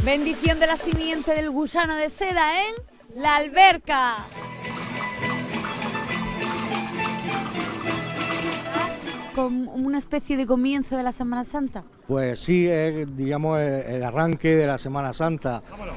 Bendición de la simiente del gusano de seda en la alberca. Con una especie de comienzo de la Semana Santa. Pues sí, es, digamos, el arranque de la Semana Santa. ¡Vámonos!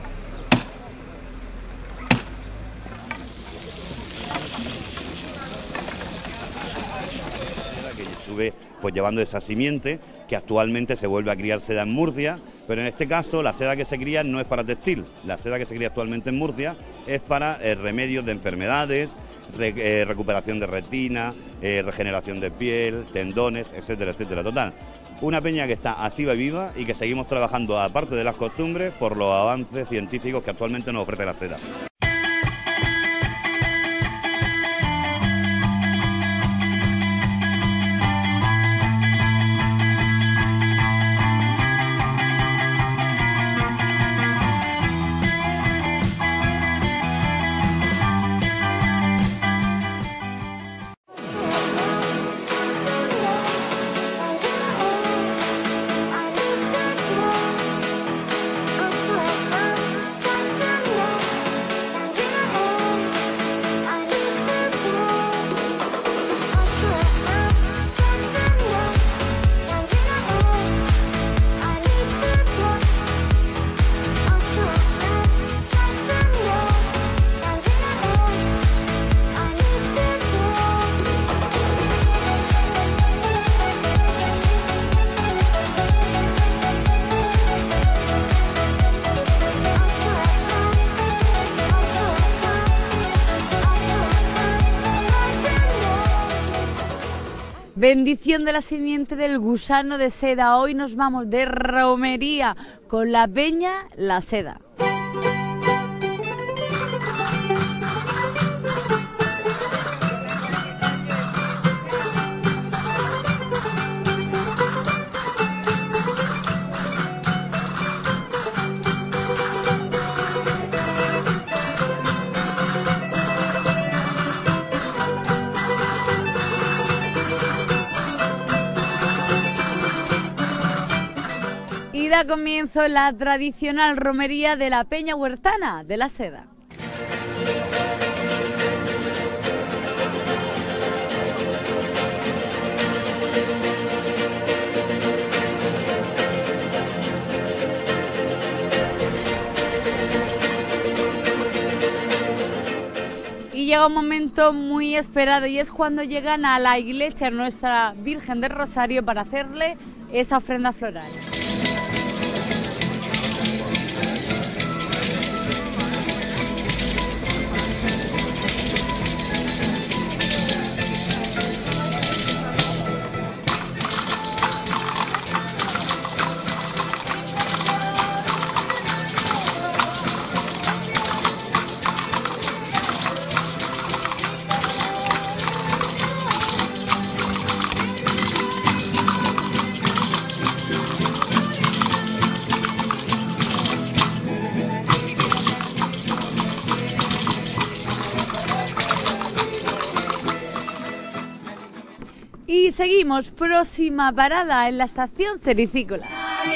Que sube pues llevando esa simiente que actualmente se vuelve a criar seda en Murcia, pero en este caso la seda que se cría no es para textil, la seda que se cría actualmente en Murcia es para remedios de enfermedades, recuperación de retina, regeneración de piel, tendones, etcétera, etcétera. Total, una peña que está activa y viva y que seguimos trabajando aparte de las costumbres por los avances científicos que actualmente nos ofrece la seda. Bendición de la simiente del gusano de seda. Hoy nos vamos de romería con la peña La Seda. Y da comienzo la tradicional romería de la Peña Huertana de La Seda. Y llega un momento muy esperado y es cuando llegan a la iglesia Nuestra Virgen del Rosario para hacerle esa ofrenda floral. Y seguimos, próxima parada en la estación Sericícola.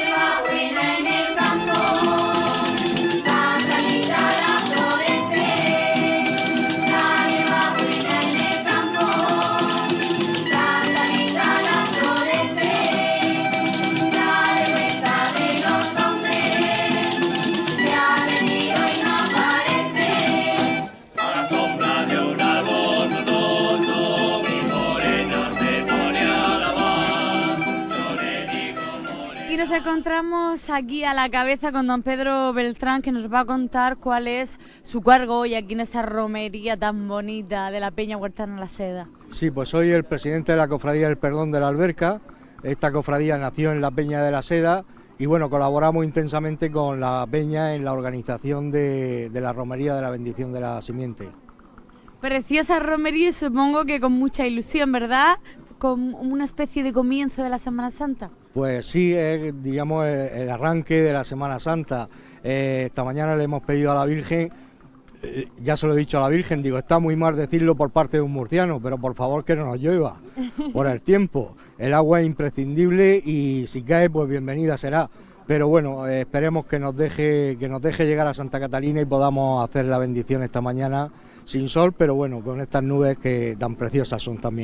Y nos encontramos aquí a la cabeza con don Pedro Beltrán, que nos va a contar cuál es su cargo hoy aquí en esta romería tan bonita de la Peña Huertana La Seda. Sí, pues soy el presidente de la Cofradía del Perdón de la Alberca. Esta cofradía nació en la Peña de la Seda y bueno, colaboramos intensamente con la Peña en la organización de la romería de la bendición de la simiente. Preciosa romería y supongo que con mucha ilusión, ¿verdad? Con una especie de comienzo de la Semana Santa. Pues sí, es, digamos, el arranque de la Semana Santa. Esta mañana le hemos pedido a la Virgen, ya se lo he dicho a la Virgen, digo, está muy mal decirlo por parte de un murciano, pero por favor que no nos llueva por el tiempo. El agua es imprescindible y si cae, pues bienvenida será. pero bueno, esperemos que nos deje llegar a Santa Catalina y podamos hacer la bendición esta mañana sin sol, pero bueno, con estas nubes que tan preciosas son también.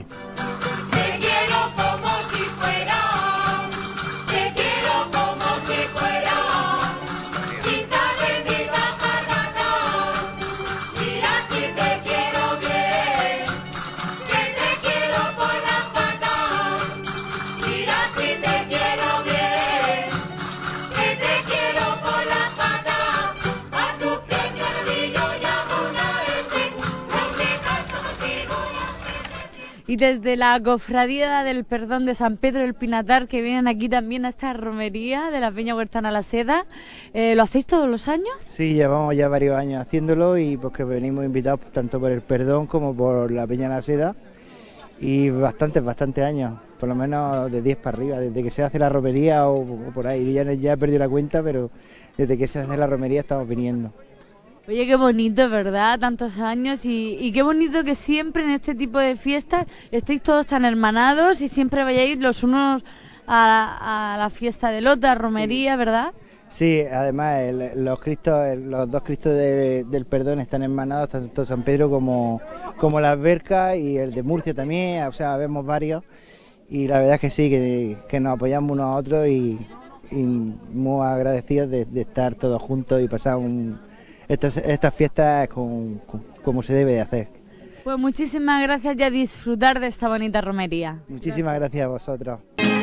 Y desde la Cofradía del Perdón de San Pedro del Pinatar, que vienen aquí también a esta romería de la Peña Huertana La Seda, ¿lo hacéis todos los años? Sí, llevamos ya varios años haciéndolo y pues que venimos invitados tanto por el Perdón como por la Peña La Seda, y bastantes años, por lo menos de 10 para arriba, desde que se hace la romería o por ahí. Ya he perdido la cuenta, pero desde que se hace la romería estamos viniendo. Oye, qué bonito, ¿verdad? Tantos años y qué bonito que siempre en este tipo de fiestas estéis todos tan hermanados y siempre vayáis los unos a la fiesta del otro, a romería, sí. ¿Verdad? Sí, además los dos Cristos del Perdón están hermanados, tanto San Pedro como la Alberca, y el de Murcia también, o sea, vemos varios, y la verdad es que sí, que nos apoyamos unos a otros y muy agradecidos de estar todos juntos y pasar estas fiestas como se debe de hacer. Pues muchísimas gracias y a disfrutar de esta bonita romería. Muchísimas gracias a vosotros.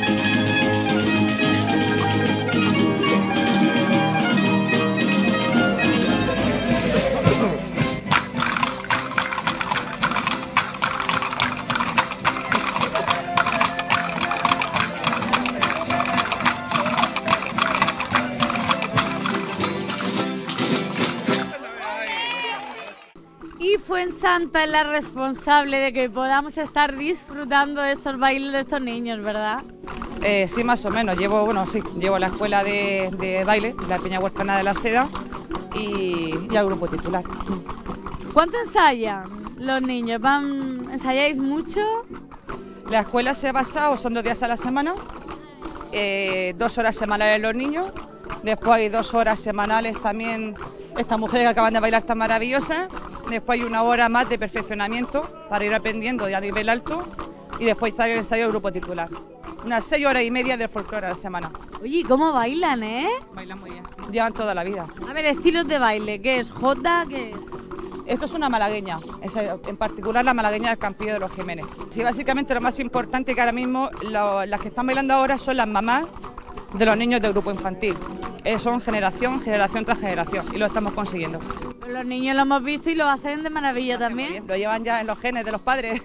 Y Fuensanta es la responsable de que podamos estar disfrutando de estos bailes de estos niños, ¿verdad? Sí, más o menos. Llevo la escuela de baile, la Peña Huertana de La Seda y el grupo titular. ¿Cuánto ensayan los niños? ¿Ensayáis mucho? La escuela se basa, o son 2 días a la semana, 2 horas semanales los niños, después hay 2 horas semanales también estas mujeres que acaban de bailar tan maravillosas. Después hay 1 hora más de perfeccionamiento para ir aprendiendo a nivel alto y después está el ensayo del grupo titular. Unas 6 horas y media de folclore a la semana. Oye, ¿cómo bailan, Bailan muy bien. Llevan toda la vida. A ver, estilos de baile, ¿qué es? ¿Jota? ¿Qué es? Esto es una malagueña, en particular la malagueña del Campillo de los Jiménez. Sí, básicamente lo más importante que ahora mismo las que están bailando ahora son las mamás de los niños del grupo infantil. Son generación tras generación y lo estamos consiguiendo. Los niños lo hemos visto y lo hacen de maravilla también. Lo llevan ya en los genes de los padres.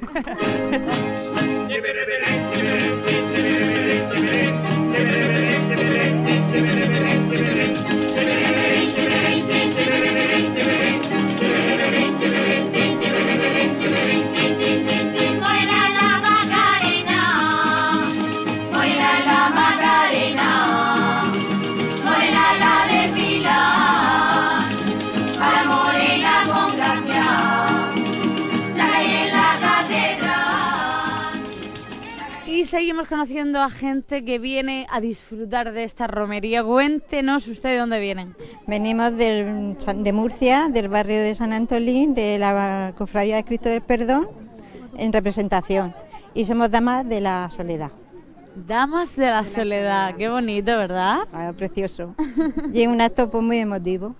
Y seguimos conociendo a gente que viene a disfrutar de esta romería. Cuéntenos usted de dónde vienen. Venimos de Murcia, del barrio de San Antolín, de la Cofradía de Cristo del Perdón, en representación. Y somos damas de la soledad. Damas de la soledad, qué bonito, ¿verdad? Ah, precioso. Y es un acto pues, muy emotivo.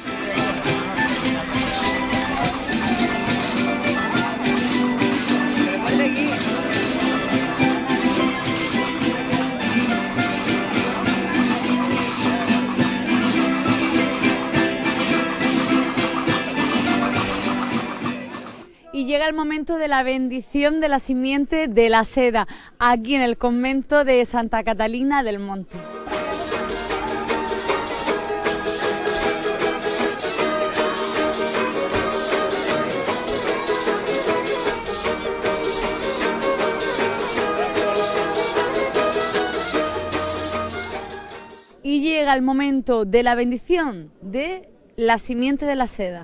Y llega el momento de la bendición de la simiente de la seda, aquí en el convento de Santa Catalina del Monte. Y llega el momento de la bendición de la simiente de la seda.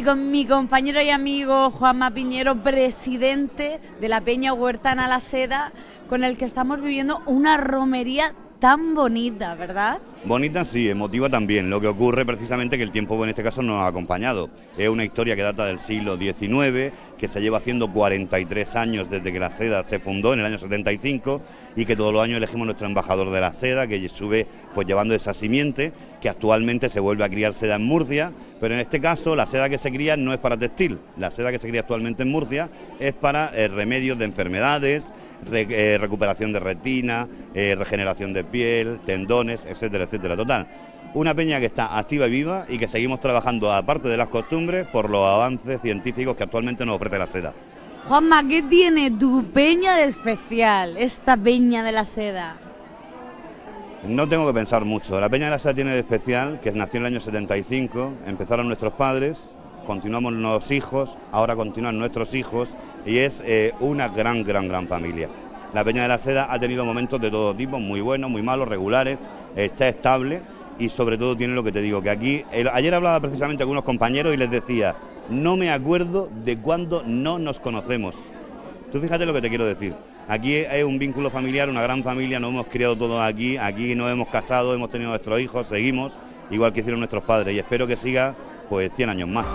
con mi compañero y amigo Juanma Piñero, presidente de la Peña Huertana La Seda, con el que estamos viviendo una romería tan bonita, ¿verdad? Bonita sí, emotiva también. Lo que ocurre precisamente que el tiempo en este caso nos ha acompañado. Es una historia que data del siglo XIX, que se lleva haciendo 43 años desde que la seda se fundó en el año 75 y que todos los años elegimos nuestro embajador de la seda, que sube pues llevando esa simiente, que actualmente se vuelve a criar seda en Murcia, pero en este caso la seda que se cría no es para textil. La seda que se cría actualmente en Murcia es para remedios de enfermedades, recuperación de retina, regeneración de piel, tendones, etcétera, etcétera. Total, una peña que está activa y viva y que seguimos trabajando, aparte de las costumbres, por los avances científicos que actualmente nos ofrece la seda. Juanma, ¿qué tiene tu peña de especial, esta peña de la seda? No tengo que pensar mucho. La peña de la seda tiene de especial que nació en el año 75, empezaron nuestros padres, continuamos los hijos, ahora continúan nuestros hijos y es una gran familia. La Peña de la Seda ha tenido momentos de todo tipo, muy buenos, muy malos, regulares, está estable y sobre todo tiene lo que te digo, que aquí, ayer hablaba precisamente con unos compañeros y les decía, no me acuerdo de cuándo no nos conocemos. Tú fíjate lo que te quiero decir, aquí hay un vínculo familiar, una gran familia, nos hemos criado todos aquí nos hemos casado, hemos tenido nuestros hijos, seguimos, igual que hicieron nuestros padres y espero que siga pues 100 años más.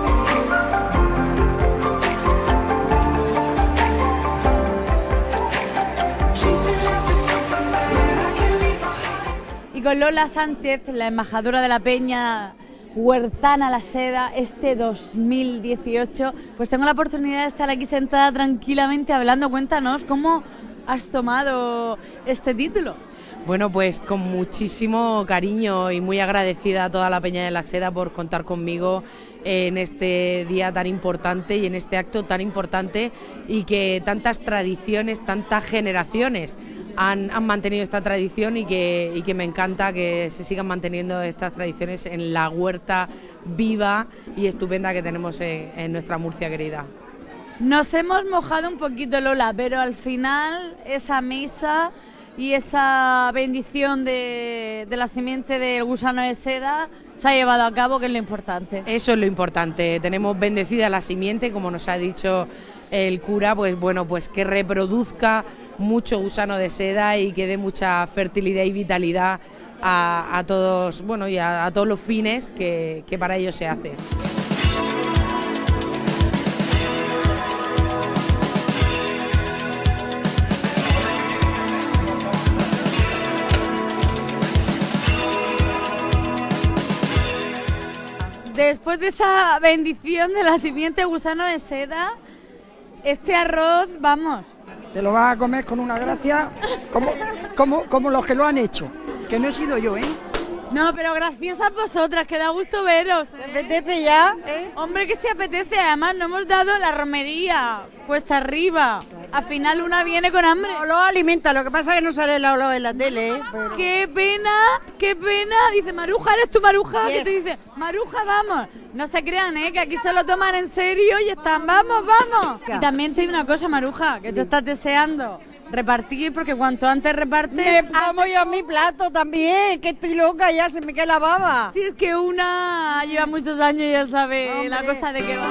Y con Lola Sánchez, la embajadora de la Peña Huertana La Seda, este 2018, pues tengo la oportunidad de estar aquí sentada tranquilamente hablando. Cuéntanos, ¿cómo has tomado este título? Bueno, pues con muchísimo cariño y muy agradecida a toda la Peña de la Seda por contar conmigo en este día tan importante y en este acto tan importante y que tantas tradiciones, tantas generaciones han mantenido esta tradición y que me encanta que se sigan manteniendo estas tradiciones en la huerta viva y estupenda que tenemos en nuestra Murcia querida. Nos hemos mojado un poquito, Lola, pero al final esa misa y esa bendición de la simiente del gusano de seda se ha llevado a cabo, que es lo importante. Eso es lo importante, tenemos bendecida la simiente, como nos ha dicho el cura, pues bueno, pues que reproduzca mucho gusano de seda y que dé mucha fertilidad y vitalidad a todos, bueno, y a todos los fines que para ello se hace. Después de esa bendición de la simiente gusano de seda, este arroz, vamos. Te lo vas a comer con una gracia como los que lo han hecho, que no he sido yo, ¿eh? No, pero graciosas vosotras, que da gusto veros. ¿Te apetece ya? Hombre, que se apetece, además no hemos dado la romería, cuesta arriba. Al final una viene con hambre. No, lo alimenta, lo que pasa es que no sale el olor en la tele, ¿eh? Pero... Qué pena. Dice, Maruja, ¿eres tú, Maruja? Yes. Que te dice, Maruja, vamos. No se crean, que aquí se lo toman en serio y están, vamos. Y también te digo una cosa, Maruja, que tú estás deseando repartir, porque cuanto antes repartes... Vamos yo a mi plato también, que estoy loca, ya se me cae la baba. Si es que una lleva muchos años y ya sabe, Hombre, la cosa de qué va.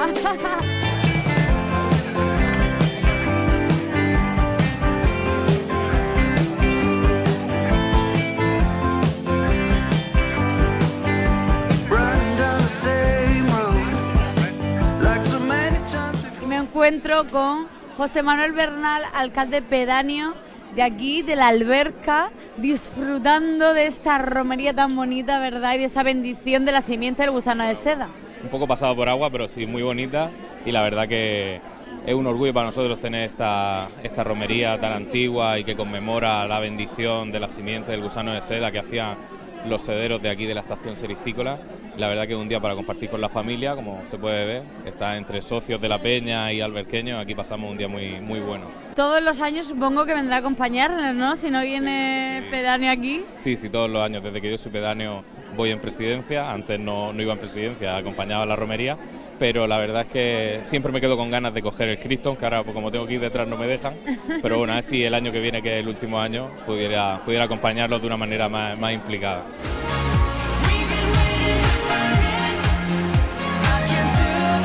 Y me encuentro con José Manuel Bernal, alcalde pedáneo de aquí, de la Alberca, disfrutando de esta romería tan bonita, ¿verdad? Y de esa bendición de la simiente del gusano de seda. Un poco pasado por agua, pero sí, muy bonita, y la verdad que es un orgullo para nosotros tener esta romería tan antigua y que conmemora la bendición de la simiente del gusano de seda que hacían los sederos de aquí de la estación sericícola. La verdad que es un día para compartir con la familia, como se puede ver, está entre socios de la peña y alberqueños, aquí pasamos un día muy bueno. Todos los años supongo que vendrá a acompañarnos, ¿no? Si no viene pedáneo aquí. Sí, todos los años, desde que yo soy pedáneo voy en presidencia, antes no iba en presidencia, acompañaba a la romería, pero la verdad es que siempre me quedo con ganas de coger el Cristo, que ahora pues, como tengo que ir detrás no me dejan, pero bueno, a ver si el año que viene, que es el último año, pudiera acompañarlos de una manera más implicada.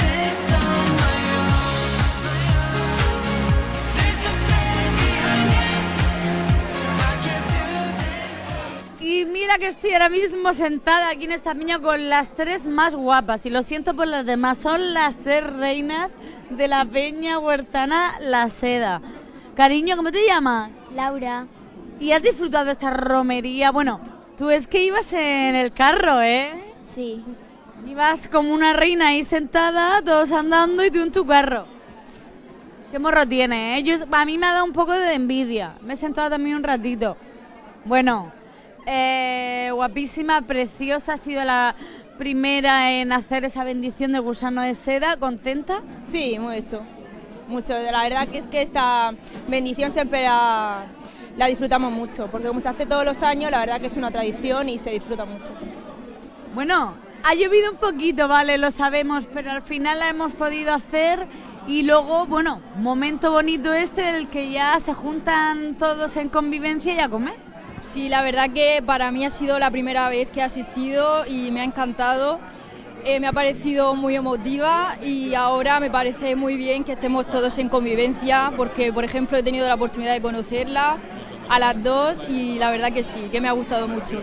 la que estoy ahora mismo sentada aquí en esta piña con las tres más guapas, y lo siento por las demás, son las tres reinas de la peña huertana La Seda. Cariño, ¿cómo te llamas? Laura. ¿Y has disfrutado de esta romería? Bueno, tú es que ibas en el carro, ¿eh? Sí. Ibas como una reina ahí sentada, todos andando y tú en tu carro. Qué morro tiene, ¿eh? A mí me ha dado un poco de envidia. Me he sentado también un ratito. Bueno, guapísima, preciosa, ha sido la primera en hacer esa bendición de gusano de seda. ¿Contenta? Sí, mucho. La verdad que es que esta bendición siempre la disfrutamos mucho, porque como se hace todos los años, la verdad que es una tradición y se disfruta mucho. Bueno, ha llovido un poquito, vale, lo sabemos, pero al final la hemos podido hacer. Y luego, bueno, momento bonito este en el que ya se juntan todos en convivencia y a comer. Sí, la verdad que para mí ha sido la primera vez que he asistido y me ha encantado. Me ha parecido muy emotiva y ahora me parece muy bien que estemos todos en convivencia porque, por ejemplo, he tenido la oportunidad de conocerla a las dos y la verdad que sí, que me ha gustado mucho.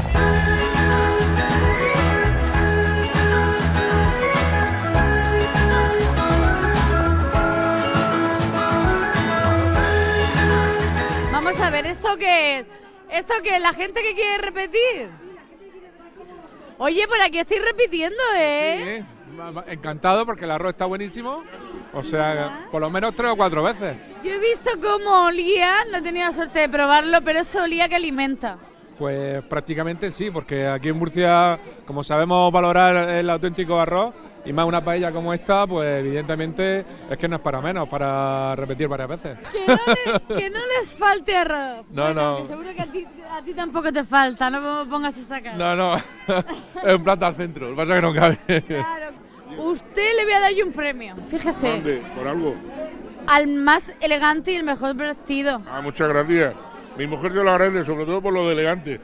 Vamos a ver, ¿esto qué es? ¿Esto qué es? ¿La gente que quiere repetir? Oye, por aquí estoy repitiendo, ¿eh? Sí, encantado porque el arroz está buenísimo. O sea, por lo menos 3 o 4 veces. Yo he visto cómo olía, no he tenido la suerte de probarlo, pero eso olía que alimenta. Pues prácticamente sí, porque aquí en Murcia, como sabemos valorar el auténtico arroz, y más una paella como esta, pues evidentemente es que no es para menos, para repetir varias veces. Que no les falte arroz. No, bueno, no. Que seguro que a ti tampoco te falta, no me pongas esa cara. No, es un plato al centro, lo que pasa es que no cabe. Claro. Usted le voy a dar yo un premio, fíjese. ¿Dónde? ¿Por algo? Al más elegante y el mejor vestido. Ah, muchas gracias. Mi mujer te lo agradece, sobre todo por lo de elegante.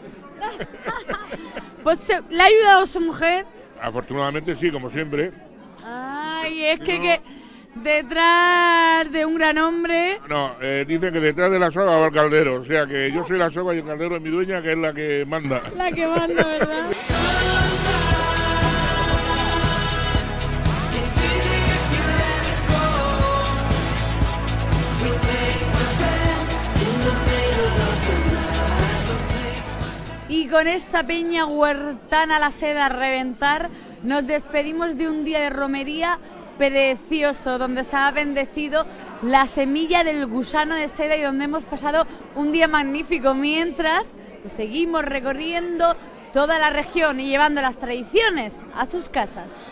Pues ¿le ha ayudado su mujer? Afortunadamente sí, como siempre. Ay, es que detrás de un gran hombre... No, dicen que detrás de la soga va el caldero, o sea que yo soy la soga y el caldero es mi dueña, que es la que manda. La que manda, ¿verdad? Y con esta peña huertana La Seda a reventar, nos despedimos de un día de romería precioso, donde se ha bendecido la semilla del gusano de seda y donde hemos pasado un día magnífico, mientras pues, seguimos recorriendo toda la región y llevando las tradiciones a sus casas.